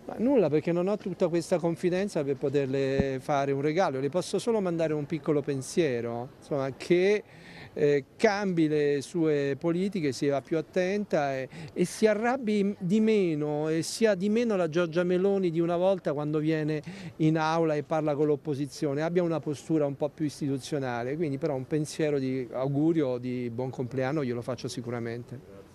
Ma nulla, perché non ho tutta questa confidenza per poterle fare un regalo, le posso solo mandare un piccolo pensiero, insomma, che cambi le sue politiche, sia più attenta e si arrabbi di meno e sia di meno la Giorgia Meloni di una volta quando viene in aula e parla con l'opposizione, abbia una postura un po' più istituzionale, quindi però un pensiero di augurio di buon compleanno glielo faccio sicuramente.